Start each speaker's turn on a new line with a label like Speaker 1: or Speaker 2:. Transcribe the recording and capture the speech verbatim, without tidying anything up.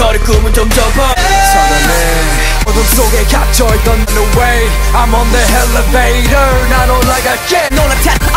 Speaker 1: 너의 꿈은 좀 접어 서늘해 어둠 속에 갇혀있던 the way I'm on the elevator 난 올라갈게 놀라